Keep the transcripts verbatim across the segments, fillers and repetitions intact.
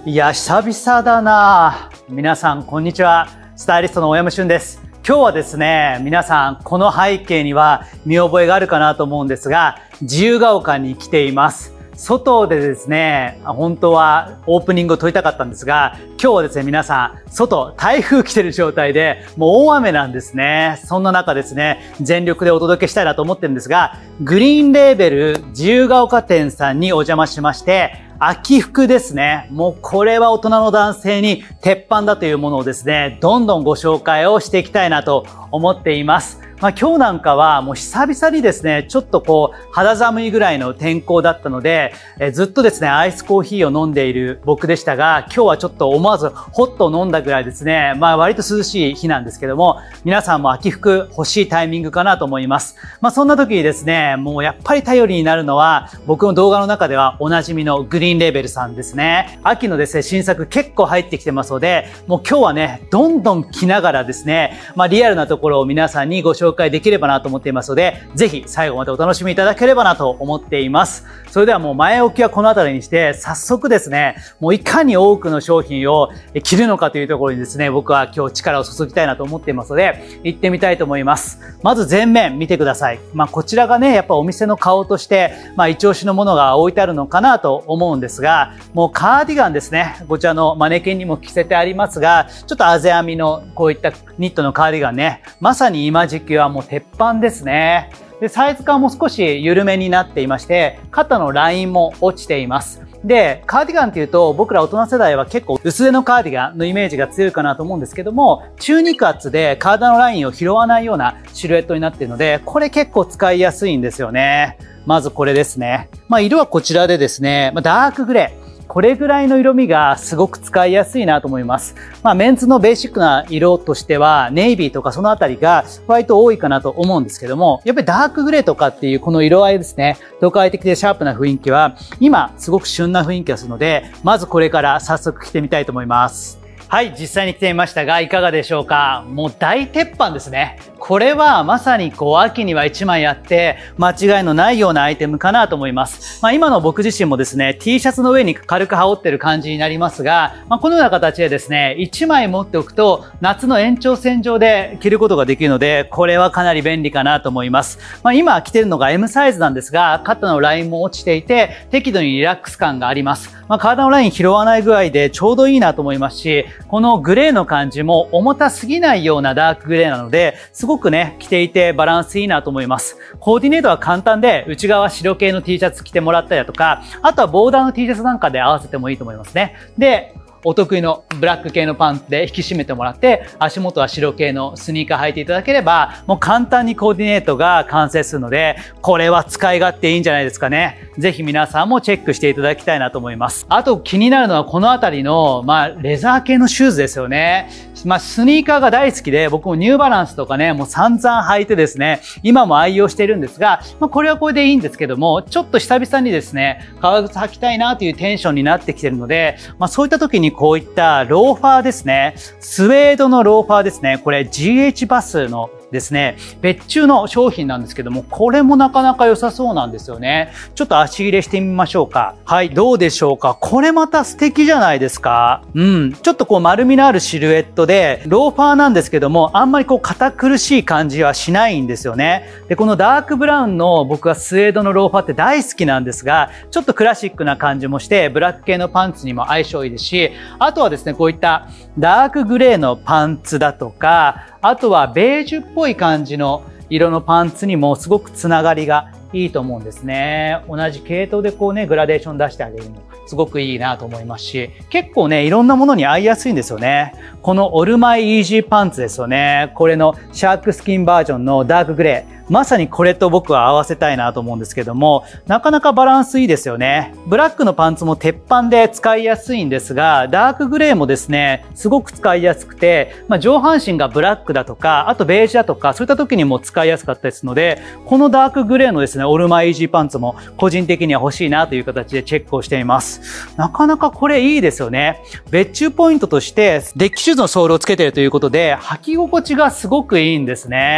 いや、久々だな。皆さん、こんにちは。スタイリストの大山俊です。今日はですね、皆さん、この背景には見覚えがあるかなと思うんですが、自由が丘に来ています。外でですね、本当はオープニングを撮りたかったんですが、今日はですね、皆さん、外、台風来てる状態で、もう大雨なんですね。そんな中ですね、全力でお届けしたいなと思ってるんですが、グリーンレーベル自由が丘店さんにお邪魔しまして、秋服ですね。もうこれは大人の男性に鉄板だというものをですね、どんどんご紹介をしていきたいなと思っています。まあ今日なんかはもう久々にですね、ちょっとこう肌寒いぐらいの天候だったので、えずっとですね、アイスコーヒーを飲んでいる僕でしたが、今日はちょっと思わずホットを飲んだぐらいですね、まあ割と涼しい日なんですけども、皆さんも秋服欲しいタイミングかなと思います。まあそんな時にですね、もうやっぱり頼りになるのは、僕の動画の中ではおなじみのグリーンレーベルさんですね。秋のですね、新作結構入ってきてますので、もう今日はね、どんどん着ながらですね、まあリアルなところを皆さんにご紹介紹介できればなと思っていますので、ぜひ最後までお楽しみいただければなと思っています。それではもう前置きはこの辺りにして、早速ですね、もういかに多くの商品を着るのかというところにですね、僕は今日力を注ぎたいなと思っていますので、行ってみたいと思います。まず前面見てください。まあこちらがね、やっぱお店の顔として、まあ一押しのものが置いてあるのかなと思うんですが、もうカーディガンですね。こちらのマネキンにも着せてありますが、ちょっとあぜ編みのこういったニットのカーディガンね、まさに今時期はもう鉄板ですね。で、サイズ感も少し緩めになっていまして、肩のラインも落ちています。で、カーディガンっていうと、僕ら大人世代は結構薄手のカーディガンのイメージが強いかなと思うんですけども、中肉厚で体のラインを拾わないようなシルエットになっているので、これ結構使いやすいんですよね。まずこれですね。まあ色はこちらでですね、まあ、ダークグレー。これぐらいの色味がすごく使いやすいなと思います。まあメンズのベーシックな色としてはネイビーとかそのあたりが割と多いかなと思うんですけども、やっぱりダークグレーとかっていうこの色合いですね、都会的でシャープな雰囲気は今すごく旬な雰囲気がするので、まずこれから早速着てみたいと思います。はい、実際に着てみましたがいかがでしょうか。もう大鉄板ですね。これはまさにこう秋にはいちまいあって間違いのないようなアイテムかなと思います。まあ今の僕自身もですね、T シャツの上に軽く羽織ってる感じになりますが、まあ、このような形でですね、いちまい持っておくと夏の延長線上で着ることができるので、これはかなり便利かなと思います。まあ今着てるのが エム サイズなんですが、肩のラインも落ちていて適度にリラックス感があります。まあ体のライン拾わない具合でちょうどいいなと思いますし、このグレーの感じも重たすぎないようなダークグレーなので、すごくね、着ていてバランスいいなと思います。コーディネートは簡単で、内側白系の T シャツ着てもらったりだとか、あとはボーダーの T シャツなんかで合わせてもいいと思いますね。で、お得意のブラック系のパンツで引き締めてもらって、足元は白系のスニーカー履いていただければ、もう簡単にコーディネートが完成するので、これは使い勝手いいんじゃないですかね。ぜひ皆さんもチェックしていただきたいなと思います。あと気になるのはこのあたりの、まあ、レザー系のシューズですよね。まあ、スニーカーが大好きで、僕もニューバランスとかね、もう散々履いてですね、今も愛用しているんですが、まあ、これはこれでいいんですけども、ちょっと久々にですね、革靴履きたいなというテンションになってきているので、まあ、そういった時にこういったローファーですね。スウェードのローファーですね。これ ジーエイチ バスのですね、別注の商品なんですけども、これもなかなか良さそうなんですよね。ちょっと足入れしてみましょうか。はい、どうでしょうか。これまた素敵じゃないですか。うん、ちょっとこう丸みのあるシルエットで、ローファーなんですけども、あんまりこう堅苦しい感じはしないんですよね。で、このダークブラウンの僕はスウェードのローファーって大好きなんですが、ちょっとクラシックな感じもして、ブラック系のパンツにも相性いいですし、あとはですね、こういったダークグレーのパンツだとか、あとはベージュっぽい感じの色のパンツにもすごくつながりがいいと思うんですね。同じ系統でこうね、グラデーション出してあげるのすごくいいなと思いますし、結構ね、いろんなものに合いやすいんですよね。このオルマイイージーパンツですよね。これのシャークスキンバージョンのダークグレー。まさにこれと僕は合わせたいなと思うんですけども、なかなかバランスいいですよね。ブラックのパンツも鉄板で使いやすいんですが、ダークグレーもですね、すごく使いやすくて、まあ、上半身がブラックだとか、あとベージュだとか、そういった時にも使いやすかったですので、このダークグレーのですね、オルマイイージーパンツも個人的には欲しいなという形でチェックをしています。なかなかこれいいですよね。別注ポイントとして、デッキシューズのソールをつけているということで、履き心地がすごくいいんですね。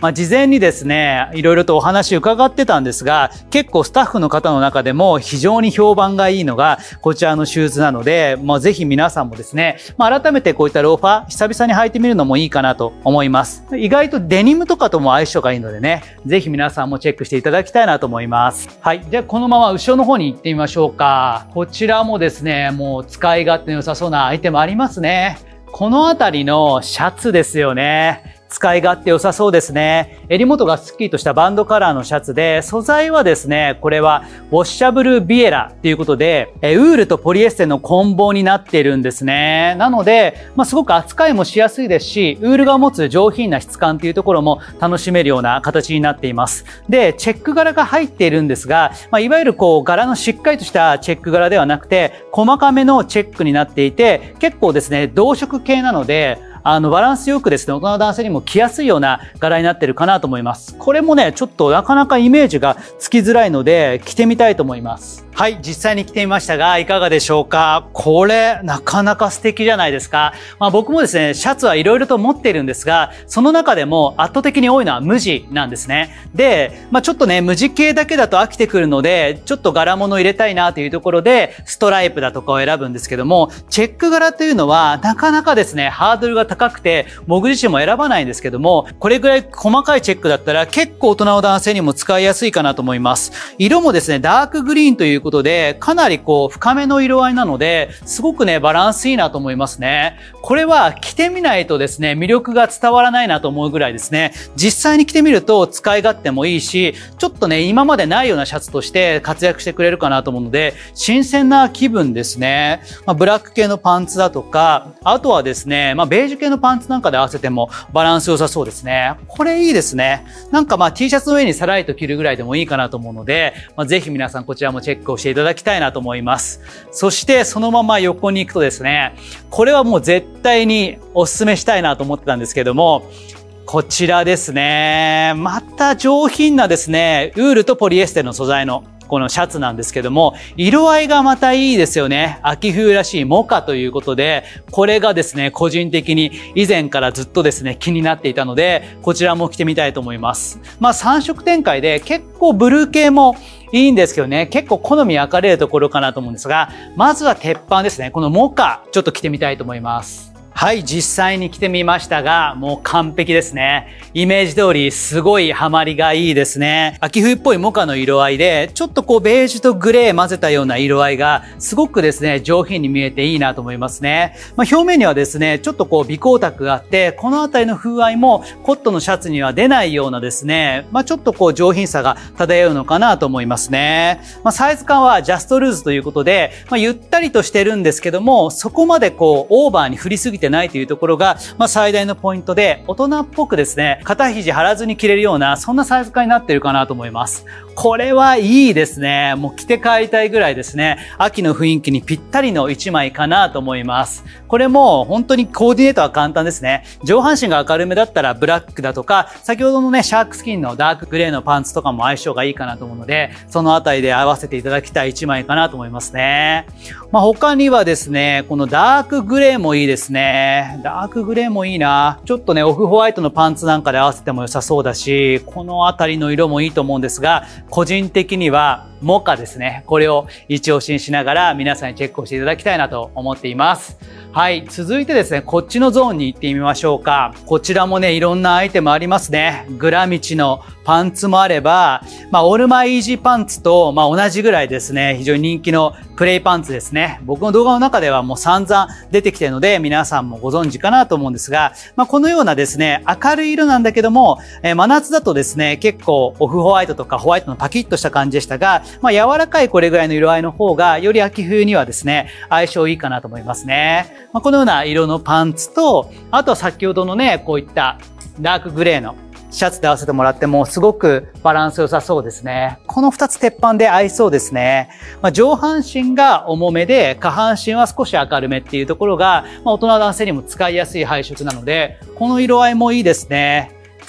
まあ、事前にですね、いろいろとお話伺ってたんですが、結構スタッフの方の中でも非常に評判がいいのがこちらのシューズなので、まあ、ぜひ皆さんもですね、まあ、改めてこういったローファー久々に履いてみるのもいいかなと思います。意外とデニムとかとも相性がいいのでね、ぜひ皆さんもチェックしていただきたいなと思います。はい。じゃあこのまま後ろの方に行ってみましょうか。こちらもですね、もう使い勝手の良さそうなアイテムありますね。このあたりのシャツですよね。使い勝手良さそうですね。襟元がスッキリとしたバンドカラーのシャツで、素材はですね、これはウォッシャブルビエラっていうことで、ウールとポリエステルの混紡になっているんですね。なので、まあ、すごく扱いもしやすいですし、ウールが持つ上品な質感っていうところも楽しめるような形になっています。で、チェック柄が入っているんですが、まあ、いわゆるこう柄のしっかりとしたチェック柄ではなくて、細かめのチェックになっていて、結構ですね、同色系なので、あの、バランスよくですね、大人の男性にも着やすいような柄になってるかなと思います。これもね、ちょっとなかなかイメージがつきづらいので、着てみたいと思います。はい、実際に着てみましたが、いかがでしょうか？これ、なかなか素敵じゃないですか。まあ僕もですね、シャツはいろいろと持っているんですが、その中でも圧倒的に多いのは無地なんですね。で、まあちょっとね、無地系だけだと飽きてくるので、ちょっと柄物を入れたいなというところで、ストライプだとかを選ぶんですけども、チェック柄というのは、なかなかですね、ハードルが高くて、僕自身も選ばないんですけども、これぐらい細かいチェックだったら結構大人の男性にも使いやすいかなと思います。色もですね、ダークグリーンということで、かなりこう深めの色合いなので、すごくね、バランスいいなと思いますね。これは着てみないとですね、魅力が伝わらないなと思うぐらいですね、実際に着てみると使い勝手もいいし、ちょっとね、今までないようなシャツとして活躍してくれるかなと思うので、新鮮な気分ですね。まあ、ブラック系のパンツだとか、あとはですね、まあ、ベージュ系のパンツなんかで合わせてもバランス良さそうですね。これいいですね。なんかまあ T シャツの上にさらりと着るぐらいでもいいかなと思うので、まあ、ぜひ皆さんこちらもチェックをしていただきたいなと思います。そしてそのまま横に行くとですね、これはもう絶対にお勧めしたいなと思ってたんですけども、こちらですね。また上品なですね、ウールとポリエステルの素材のこのシャツなんですけども、色合いがまたいいですよね。秋冬らしいモカということで、これがですね、個人的に以前からずっとですね、気になっていたので、こちらも着てみたいと思います。まあさん色展開で結構ブルー系もいいんですけどね、結構好み分かれるところかなと思うんですが、まずは鉄板ですね。このモカ、ちょっと着てみたいと思います。はい、実際に着てみましたが、もう完璧ですね。イメージ通りすごいハマりがいいですね。秋冬っぽいモカの色合いで、ちょっとこうベージュとグレー混ぜたような色合いが、すごくですね、上品に見えていいなと思いますね。まあ、表面にはですね、ちょっとこう微光沢があって、このあたりの風合いもコットンのシャツには出ないようなですね、まあ、ちょっとこう上品さが漂うのかなと思いますね。まあ、サイズ感はジャストルーズということで、まあ、ゆったりとしてるんですけども、そこまでこうオーバーに振りすぎてないというところが、まあ、最大のポイントで、大人っぽくですね、肩肘張らずに着れるような、そんなサイズ感になっているかなと思います。これはいいですね。もう着て帰りたいぐらいですね、秋の雰囲気にぴったりの一枚かなと思います。これも本当にコーディネートは簡単ですね。上半身が明るめだったらブラックだとか、先ほどのね、シャークスキンのダークグレーのパンツとかも相性がいいかなと思うので、そのあたりで合わせていただきたい一枚かなと思いますね。まあ、他にはですね、このダークグレーもいいですね。ダークグレーもいいな。ちょっとね、オフホワイトのパンツなんかで合わせても良さそうだし、このあたりの色もいいと思うんですが、個人的にはモカですね。これを一押しにしながら皆さんにチェックをしていただきたいなと思っています。はい。続いてですね、こっちのゾーンに行ってみましょうか。こちらもね、いろんなアイテムありますね。グラミチのパンツもあれば、まあ、オールマイイージーパンツと、まあ、同じぐらいですね、非常に人気のプレイパンツですね。僕の動画の中ではもう散々出てきているので、皆さんもご存知かなと思うんですが、まあ、このようなですね、明るい色なんだけども、えー、真夏だとですね、結構オフホワイトとかホワイトのパキッとした感じでしたが、まあ、柔らかいこれぐらいの色合いの方が、より秋冬にはですね、相性いいかなと思いますね。まあ、このような色のパンツと、あとは先ほどのね、こういったダークグレーのシャツで合わせてもらってもすごくバランス良さそうですね。この二つ鉄板で合いそうですね。まあ、上半身が重めで下半身は少し明るめっていうところが、まあ、大人男性にも使いやすい配色なので、この色合いもいいですね。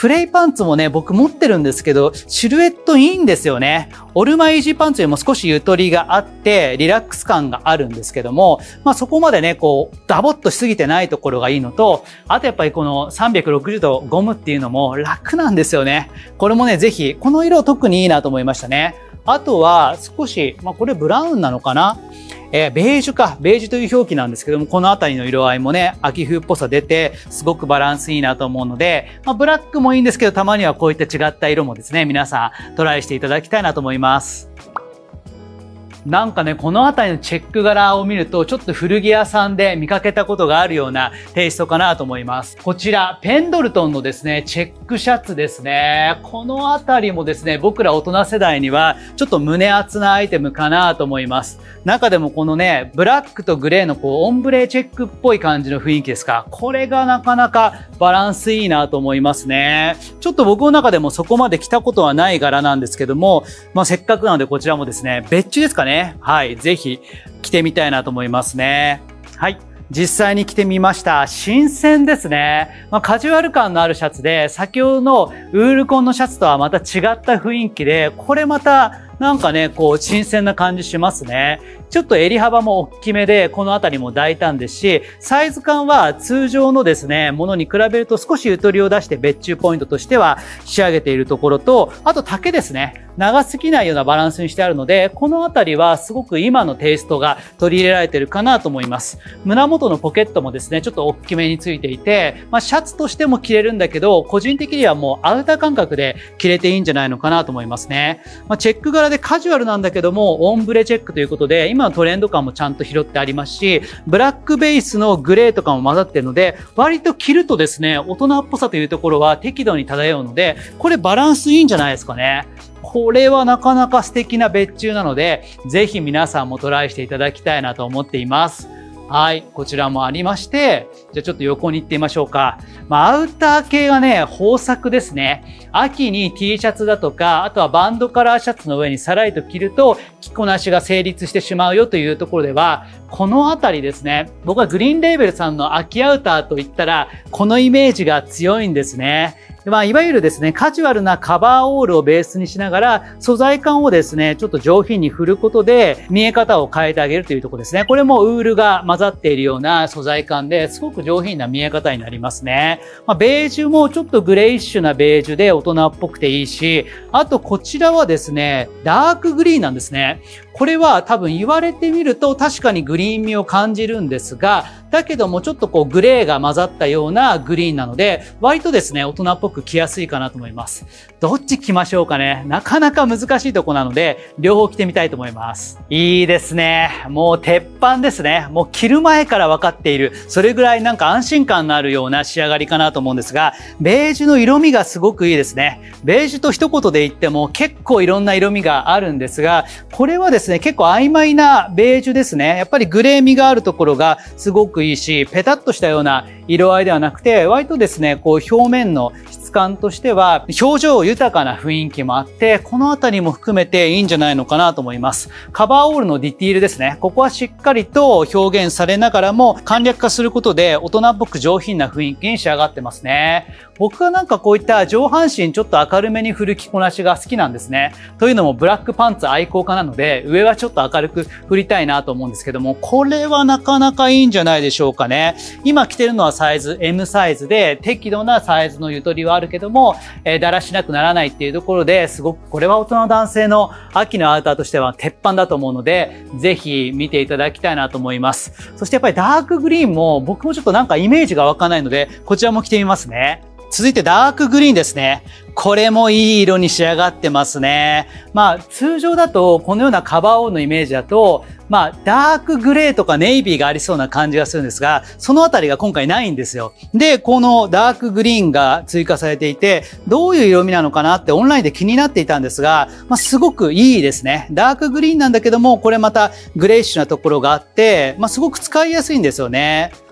プレイパンツもね、僕持ってるんですけど、シルエットいいんですよね。オルマイージーパンツよりも少しゆとりがあって、リラックス感があるんですけども、まあそこまでね、こう、ダボっとしすぎてないところがいいのと、あとやっぱりこのさんびゃくろくじゅうどゴムっていうのも楽なんですよね。これもね、ぜひ、この色特にいいなと思いましたね。あとは少し、まあこれブラウンなのかな、えー、ベージュか。ベージュという表記なんですけども、このあたりの色合いもね、秋冬っぽさ出て、すごくバランスいいなと思うので、まあブラックもいいんですけど、たまにはこういった違った色もですね、皆さんトライしていただきたいなと思います。なんかね、このあたりのチェック柄を見ると、ちょっと古着屋さんで見かけたことがあるようなテイストかなと思います。こちら、ペンドルトンのですね、チェックシャツですね。このあたりもですね、僕ら大人世代には、ちょっと胸厚なアイテムかなと思います。中でもこのね、ブラックとグレーのこう、オンブレチェックっぽい感じの雰囲気ですか。これがなかなかバランスいいなと思いますね。ちょっと僕の中でもそこまで着たことはない柄なんですけども、まあ、せっかくなのでこちらもですね、別注ですかね。はい。ぜひ着てみたいなと思いますね。はい。実際に着てみました。新鮮ですね。まあ、カジュアル感のあるシャツで、先ほどのウールコンのシャツとはまた違った雰囲気で、これまたなんかね、こう新鮮な感じしますね。ちょっと襟幅も大きめで、このあたりも大胆ですし、サイズ感は通常のですね、ものに比べると少しゆとりを出して別注ポイントとしては仕上げているところと、あと丈ですね。長すぎないようなバランスにしてあるので、このあたりはすごく今のテイストが取り入れられているかなと思います。胸元のポケットもですね、ちょっと大きめについていて、まあシャツとしても着れるんだけど、個人的にはもうアウター感覚で着れていいんじゃないのかなと思いますね。まあチェック柄でカジュアルなんだけども、オンブレチェックということで、今のトレンド感もちゃんと拾ってありますし、ブラックベースのグレーとかも混ざっているので、割と着るとですね、大人っぽさというところは適度に漂うので、これバランスいいんじゃないですかね。これはなかなか素敵な別注なので、ぜひ皆さんもトライしていただきたいなと思っています。はい。こちらもありまして、じゃあちょっと横に行ってみましょうか。まあ、アウター系がね、豊作ですね。秋に T シャツだとか、あとはバンドカラーシャツの上にさらりと着ると、着こなしが成立してしまうよというところでは、このあたりですね。僕はグリーンレーベルさんの秋アウターといったら、このイメージが強いんですね。まあ、いわゆるですね、カジュアルなカバーオールをベースにしながら、素材感をですね、ちょっと上品に振ることで、見え方を変えてあげるというところですね。これもウールが混ざっているような素材感で、すごく上品な見え方になりますね。まあ、ベージュもちょっとグレイッシュなベージュで大人っぽくていいし、あとこちらはですね、ダークグリーンなんですね。これは多分言われてみると確かにグリーン味を感じるんですが、だけどもちょっとこうグレーが混ざったようなグリーンなので、割とですね、大人っぽく着やすいかなと思います。どっち着ましょうかね。なかなか難しいとこなので、両方着てみたいと思います。いいですね。もう鉄板ですね。もう着る前から分かっている。それぐらいなんか安心感のあるような仕上がりかなと思うんですが、ベージュの色味がすごくいいですね。ベージュと一言で言っても結構いろんな色味があるんですが、これはですね、結構曖昧なベージュですね。やっぱりグレー味があるところがすごくいいし、ペタッとしたような色合いではなくて、割とですね、こう表面の質感としては表情豊かな雰囲気もあって、このあたりも含めていいんじゃないのかなと思います。カバーオールのディティールですね。ここはしっかりと表現されながらも簡略化することで大人っぽく上品な雰囲気に仕上がってますね。僕はなんかこういった上半身ちょっと明るめに振る着こなしが好きなんですね。というのもブラックパンツ愛好家なので、上はちょっと明るく振りたいなと思うんですけども、これはなかなかいいんじゃないでしょうかね。今着てるのはサイズ エム サイズで、適度なサイズのゆとりはあるけども、えー、だらしなくならないっていうところで、すごくこれは大人の男性の秋のアウターとしては鉄板だと思うので、ぜひ見ていただきたいなと思います。そしてやっぱりダークグリーンも僕もちょっとなんかイメージが湧かないので、こちらも着てみますね。続いてダークグリーンですね。これもいい色に仕上がってますね。まあ通常だとこのようなカバーオールのイメージだと、まあダークグレーとかネイビーがありそうな感じがするんですが、そのあたりが今回ないんですよ。で、このダークグリーンが追加されていて、どういう色味なのかなってオンラインで気になっていたんですが、まあすごくいいですね。ダークグリーンなんだけども、これまたグレイッシュなところがあって、まあすごく使いやすいんですよね。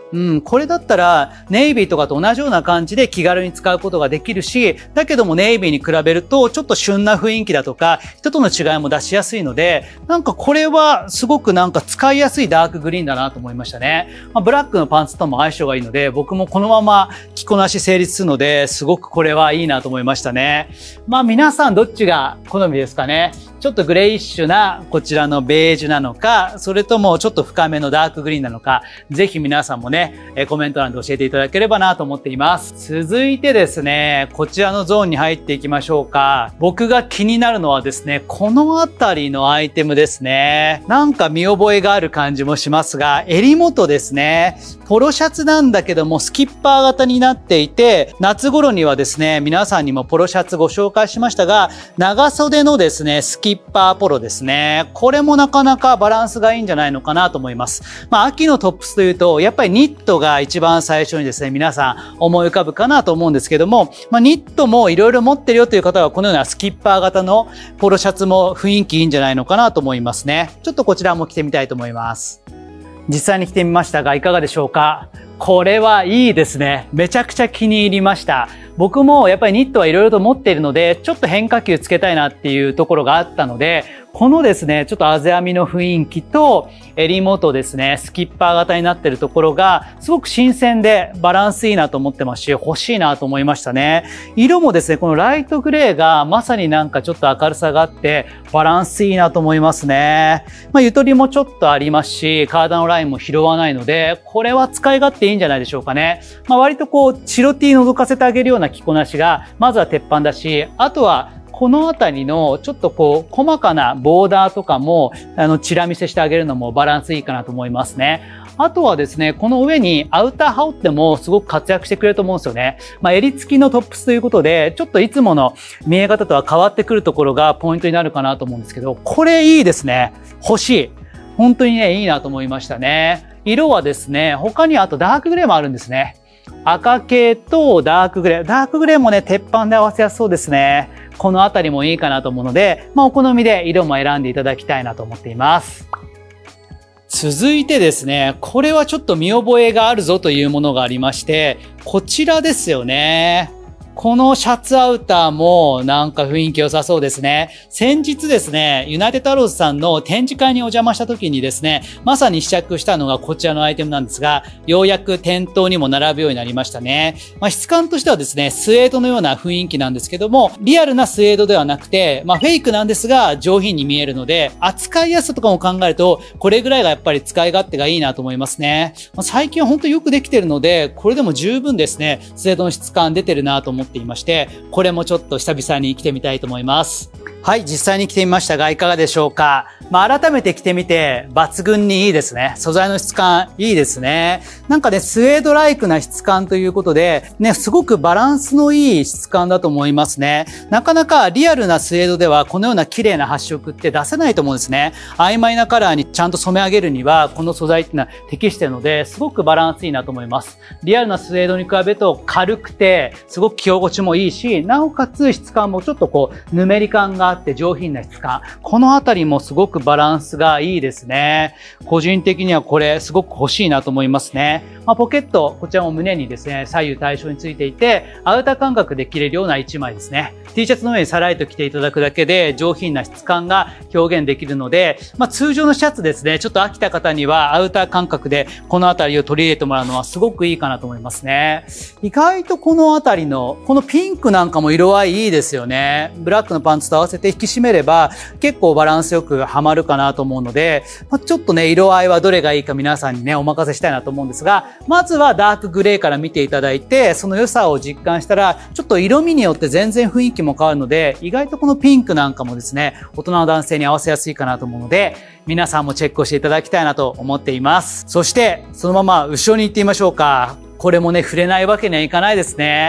うん、これだったらネイビーとかと同じような感じで気軽に使うことができるし、だけどもネイビーに比べるとちょっと旬な雰囲気だとか、人との違いも出しやすいので、なんかこれはすごくなんか使いやすいダークグリーンだなと思いましたね。まあ、ブラックのパンツとも相性がいいので、僕もこのまま着こなし成立するので、すごくこれはいいなと思いましたね。まあ皆さんどっちが好みですかね。ちょっとグレイッシュなこちらのベージュなのか、それともちょっと深めのダークグリーンなのか、ぜひ皆さんもね、コメント欄で教えていただければなと思っています。続いてですね、こちらのゾーンに入っていきましょうか。僕が気になるのはですね、このあたりのアイテムですね。なんか見覚えがある感じもしますが、襟元ですね。ポロシャツなんだけどもスキッパー型になっていて、夏頃にはですね、皆さんにもポロシャツご紹介しましたが、長袖のですね、スキッパーポロですね。これもなかなかバランスがいいんじゃないのかなと思います。まあ、秋のトップスというと、やっぱりニットが一番最初にですね、皆さん思い浮かぶかなと思うんですけども、まあ、ニットもいろいろ持ってるよという方は、このようなスキッパー型のポロシャツも雰囲気いいんじゃないのかなと思いますね。ちょっとこちらも着てみたいと思います。実際に着てみましたがいかがでしょうか。これはいいですね。めちゃくちゃ気に入りました。僕もやっぱりニットはいろいろと持っているので、ちょっと変化球つけたいなっていうところがあったので、このですね、ちょっとあぜ編みの雰囲気と襟元ですね、スキッパー型になっているところがすごく新鮮でバランスいいなと思ってますし、欲しいなと思いましたね。色もですね、このライトグレーがまさになんかちょっと明るさがあってバランスいいなと思いますね。まあ、ゆとりもちょっとありますし、体のラインも拾わないので、これは使い勝手いいんじゃないでしょうかね。まあ、割とこう、白 T 覗かせてあげるような着こなしが、まずは鉄板だし、あとはこのあたりのちょっとこう細かなボーダーとかもあのチラ見せしてあげるのもバランスいいかなと思いますね。あとはですね、この上にアウター羽織ってもすごく活躍してくれると思うんですよね。まあ、襟付きのトップスということで、ちょっといつもの見え方とは変わってくるところがポイントになるかなと思うんですけど、これいいですね。欲しい。本当にね、いいなと思いましたね。色はですね、他にあとダークグレーもあるんですね。赤系とダークグレー。ダークグレーもね、鉄板で合わせやすそうですね。このあたりもいいかなと思うので、まあ、お好みで色も選んでいただきたいなと思っています。続いてですね、これはちょっと見覚えがあるぞというものがありまして、こちらですよね。このシャツアウターもなんか雰囲気良さそうですね。先日ですね、ユナイテッドアローズさんの展示会にお邪魔した時にですね、まさに試着したのがこちらのアイテムなんですが、ようやく店頭にも並ぶようになりましたね。まあ、質感としてはですね、スエードのような雰囲気なんですけども、リアルなスエードではなくて、まあ、フェイクなんですが上品に見えるので、扱いやすさとかも考えると、これぐらいがやっぱり使い勝手がいいなと思いますね。まあ、最近は本当によくできてるので、これでも十分ですね、スエードの質感出てるなと思っていまして、これもちょっと久々に着てみたいと思います。はい、実際に着てみましたがいかがでしょうか。まあ、改めて着てみて抜群にいいですね。素材の質感いいですね。なんかね、スウェードライクな質感ということで、ね、すごくバランスのいい質感だと思いますね。なかなかリアルなスウェードではこのような綺麗な発色って出せないと思うんですね。曖昧なカラーにちゃんと染め上げるには、この素材っていうのは適しているので、すごくバランスいいなと思います。リアルなスウェードに比べると軽くて、すごく着心地もいいし、なおかつ質感もちょっとこう、ぬめり感があって上品な質感。このあたりもすごくバランスがいいですね。個人的にはこれすごく欲しいなと思いますね。まあ、ポケット、こちらも胸にですね、左右対称についていて、アウター感覚で着れるような一枚ですね。T シャツの上にさらりと着ていただくだけで上品な質感が表現できるので、まあ、通常のシャツですね、ちょっと飽きた方にはアウター感覚でこのあたりを取り入れてもらうのはすごくいいかなと思いますね。意外とこのあたりの、このピンクなんかも色合いいいですよね。ブラックのパンツと合わせて引き締めれば結構バランスよくはまるかなと思うので、まあ、ちょっとね、色合いはどれがいいか皆さんにね、お任せしたいなと思うんですが、まずはダークグレーから見ていただいて、その良さを実感したら、ちょっと色味によって全然雰囲気も変わるので、意外とこのピンクなんかもですね、大人の男性に合わせやすいかなと思うので、皆さんもチェックをしていただきたいなと思っています。そして、そのまま後ろに行ってみましょうか。これもね、触れないわけにはいかないですね。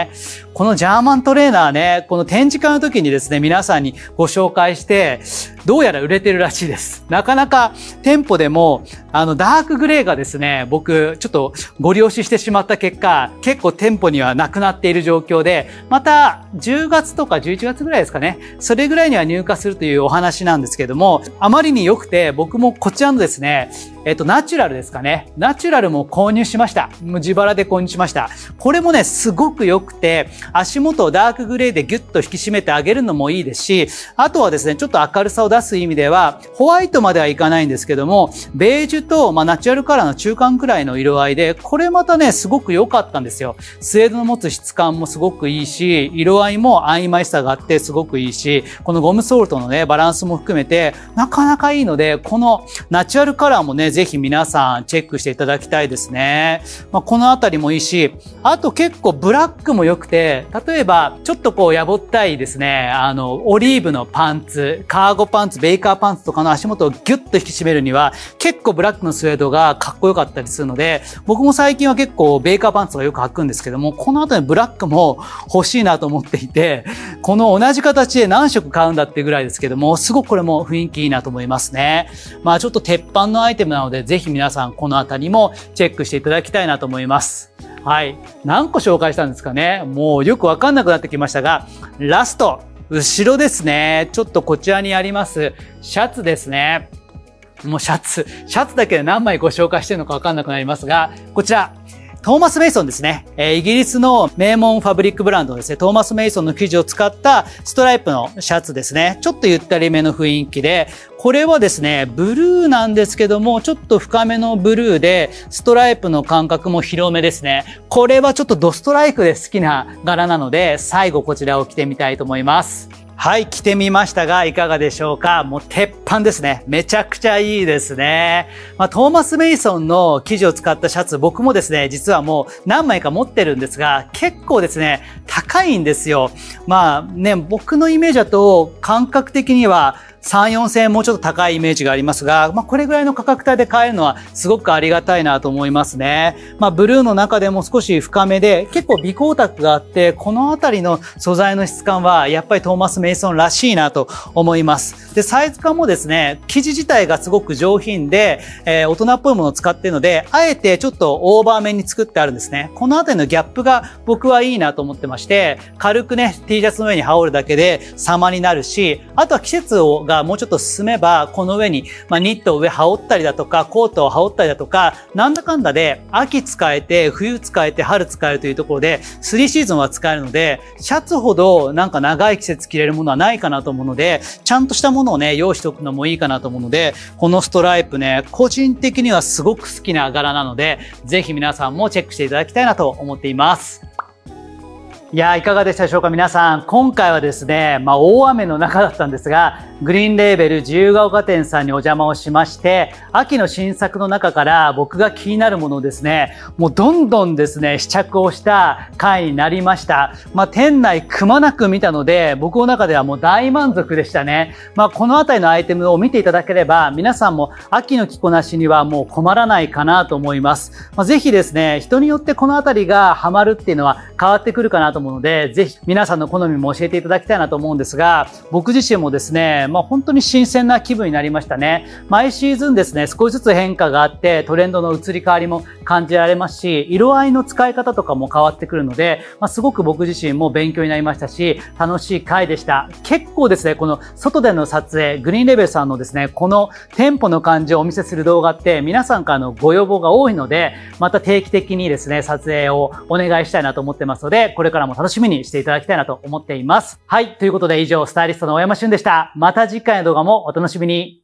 このジャーマントレーナーね、この展示会の時にですね、皆さんにご紹介して、どうやら売れてるらしいです。なかなか店舗でも、あの、ダークグレーがですね、僕、ちょっとご利用ししてしまった結果、結構店舗にはなくなっている状況で、また、じゅうがつとかじゅういちがつぐらいですかね、それぐらいには入荷するというお話なんですけども、あまりに良くて、僕もこちらのですね、えっと、ナチュラルですかね。ナチュラルも購入しました。もう自腹で購入しました。これもね、すごく良くて、足元をダークグレーでギュッと引き締めてあげるのもいいですし、あとはですね、ちょっと明るさを出す意味では、ホワイトまではいかないんですけども、ベージュと、まあ、ナチュラルカラーの中間くらいの色合いで、これまたね、すごく良かったんですよ。スウェードの持つ質感もすごくいいし、色合いも曖昧さがあってすごくいいし、このゴムソールとのね、バランスも含めて、なかなかいいので、このナチュラルカラーもね、ぜひ皆さんチェックしていただきたいですね。まあ、このあたりもいいし、あと結構ブラックも良くて、例えばちょっとこうやぼったいですね、あの、オリーブのパンツ、カーゴパンツ、ベイカーパンツとかの足元をギュッと引き締めるには、結構ブラックのスウェードがかっこよかったりするので、僕も最近は結構ベイカーパンツがよく履くんですけども、この後にブラックも欲しいなと思っていて、この同じ形で何色買うんだっていうぐらいですけども、すごくこれも雰囲気いいなと思いますね。まあちょっと鉄板のアイテムなので、ぜひ皆さんこのあたりもチェックしていただきたいなと思います。はい。何個紹介したんですかね。もうよくわかんなくなってきましたが、ラスト、後ろですね。ちょっとこちらにあります、シャツですね。もうシャツ、シャツだけで何枚ご紹介してるのかわかんなくなりますが、こちら、トーマス・メイソンですね。えー、イギリスの名門ファブリックブランドですね。トーマス・メイソンの生地を使ったストライプのシャツですね。ちょっとゆったりめの雰囲気で、これはですね、ブルーなんですけども、ちょっと深めのブルーで、ストライプの間隔も広めですね。これはちょっとドストライクで好きな柄なので、最後こちらを着てみたいと思います。はい、着てみましたが、いかがでしょうか。もう鉄板ですね。めちゃくちゃいいですね。まあ、トーマス・メイソンの生地を使ったシャツ、僕もですね、実はもう何枚か持ってるんですが、結構ですね、高いんですよ。まあね、僕のイメージだと、感覚的には、さん、よんせんえんもうちょっと高いイメージがありますが、まあこれぐらいの価格帯で買えるのはすごくありがたいなと思いますね。まあブルーの中でも少し深めで、結構微光沢があって、このあたりの素材の質感はやっぱりトーマス・メイソンらしいなと思います。で、サイズ感もですね、生地自体がすごく上品で、えー、大人っぽいものを使っているので、あえてちょっとオーバーめに作ってあるんですね。このあたりのギャップが僕はいいなと思ってまして、軽くね、T シャツの上に羽織るだけで様になるし、あとは季節をがもうちょっと進めば、この上に、まあ、ニットを上羽織ったりだとか、コートを羽織ったりだとか、なんだかんだで、秋使えて、冬使えて、春使えるというところで、スリーシーズンは使えるので、シャツほどなんか長い季節着れるものはないかなと思うので、ちゃんとしたものをね、用意しておくのもいいかなと思うので、このストライプね、個人的にはすごく好きな柄なので、ぜひ皆さんもチェックしていただきたいなと思っています。いやー、いかがでしたでしょうか皆さん。今回はですね、まあ大雨の中だったんですが、グリーンレーベル自由が丘店さんにお邪魔をしまして、秋の新作の中から僕が気になるものをですね、もうどんどんですね、試着をした回になりました。まあ店内くまなく見たので、僕の中ではもう大満足でしたね。まあこのあたりのアイテムを見ていただければ、皆さんも秋の着こなしにはもう困らないかなと思います。まあぜひですね、人によってこのあたりがハマるっていうのは変わってくるかなと思うので、ぜひ皆さんの好みも教えていただきたいなと思うんですが、僕自身もですね、まあ本当に新鮮な気分になりましたね。毎シーズンですね、少しずつ変化があってトレンドの移り変わりも感じられますし、色合いの使い方とかも変わってくるので、まあ、すごく僕自身も勉強になりましたし、楽しい回でした。結構ですね、この外での撮影、グリーンレベルさんのですね、この店舗の感じをお見せする動画って皆さんからのご要望が多いので、また定期的にですね、撮影をお願いしたいなと思ってますので、これからも楽しみにしていただきたいなと思っています。はい。ということで以上、スタイリストの大山俊でした。また次回の動画もお楽しみに。